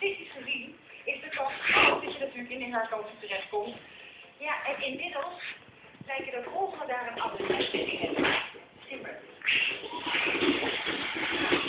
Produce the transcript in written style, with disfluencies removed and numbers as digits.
statistisch gezien is de kans groot dat je natuurlijk in de herkansing terechtkomt. Ja, en inmiddels lijken de golven daar een andere uitzending in. Super.